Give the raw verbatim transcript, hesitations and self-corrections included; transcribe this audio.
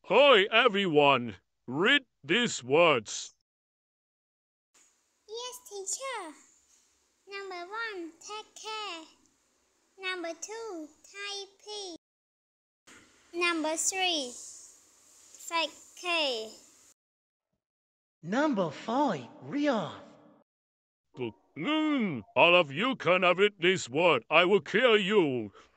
Hi, everyone. Read these words. Yes, teacher. Number one, take care. Number two, type. Number three, fake K. Number five, Ria. Mm, all of you cannot read this word. I will kill you.